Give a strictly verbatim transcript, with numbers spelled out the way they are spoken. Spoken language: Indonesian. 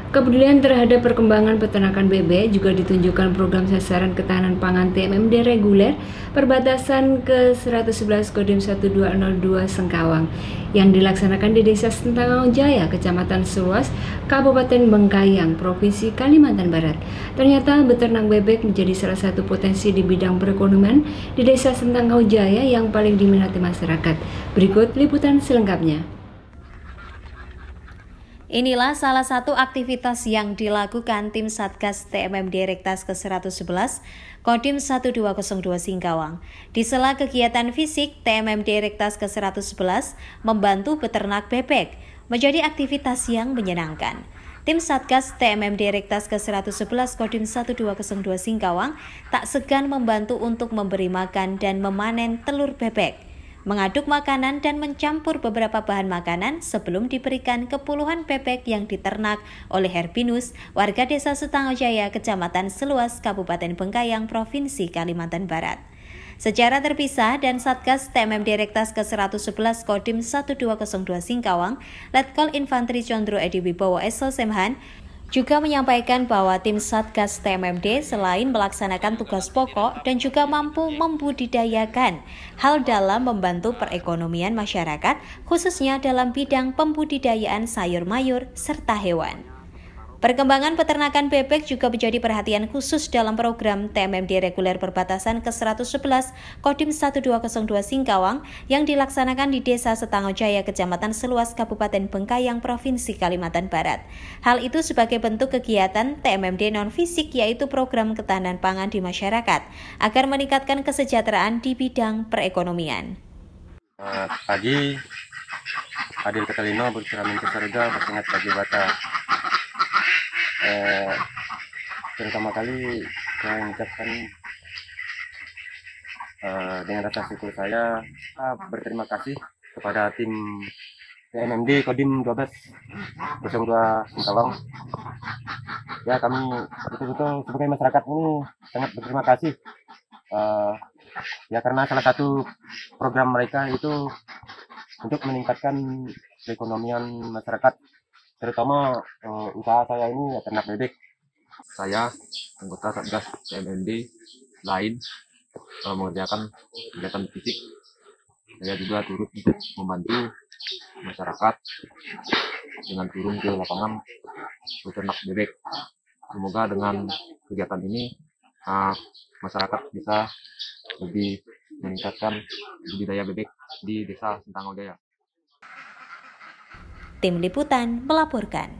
Kepedulian terhadap perkembangan peternakan bebek juga ditunjukkan program sasaran ketahanan pangan T M M D reguler perbatasan ke seratus sebelas Kodim satu dua nol dua Sengkawang yang dilaksanakan di Desa Sentangau Jaya, Kecamatan Seluas, Kabupaten Bengkayang, Provinsi Kalimantan Barat. Ternyata beternak bebek menjadi salah satu potensi di bidang perekonomian di Desa Sentangau Jaya yang paling diminati masyarakat. Berikut liputan selengkapnya. Inilah salah satu aktivitas yang dilakukan tim Satgas T M M D Rektas ke seratus sebelas Kodim satu dua nol dua Singkawang. Di sela kegiatan fisik, T M M D Rektas ke seratus sebelas membantu peternak bebek, menjadi aktivitas yang menyenangkan. Tim Satgas T M M D Rektas ke seratus sebelas Kodim satu dua nol dua Singkawang tak segan membantu untuk memberi makan dan memanen telur bebek, mengaduk makanan dan mencampur beberapa bahan makanan sebelum diberikan ke puluhan bebek yang diternak oleh Herbinus, warga Desa Sentangau Jaya, Kecamatan Seluas, Kabupaten Bengkayang, Provinsi Kalimantan Barat. Secara terpisah dan Satgas T M M D Rektas ke seratus sebelas Kodim satu dua nol dua Singkawang, Letkol Infantri Condro Edi Wibowo S O Semhan, juga menyampaikan bahwa tim Satgas T M M D selain melaksanakan tugas pokok dan juga mampu membudidayakan hal dalam membantu perekonomian masyarakat, khususnya dalam bidang pembudidayaan sayur mayur serta hewan. Perkembangan peternakan bebek juga menjadi perhatian khusus dalam program T M M D reguler perbatasan ke seratus sebelas Kodim satu dua nol dua Singkawang yang dilaksanakan di Desa Sentangau Jaya, Kecamatan Seluas, Kabupaten Bengkayang, Provinsi Kalimantan Barat. Hal itu sebagai bentuk kegiatan T M M D non-fisik, yaitu program ketahanan pangan di masyarakat, agar meningkatkan kesejahteraan di bidang perekonomian. Uh, pagi, Adil Ketelino bercermin ke surga, bersengat bagi bata. Eh, pertama kali saya mengucapkan eh, dengan rasa syukur saya ah, berterima kasih kepada tim T M M D Kodim satu dua nol dua Singkawang. Ya, kami betul-betul sebagai masyarakat ini sangat berterima kasih. Eh, ya karena salah satu program mereka itu untuk meningkatkan perekonomian masyarakat, terutama uh, usaha saya ini ya ternak bebek. Saya anggota Satgas T M M D lain uh, mengerjakan kegiatan fisik. Saya juga turut untuk membantu masyarakat dengan turun ke lapangan beternak bebek. Semoga dengan kegiatan ini uh, masyarakat bisa lebih meningkatkan budidaya bebek di Desa Sentangau Jaya. Tim Liputan melaporkan.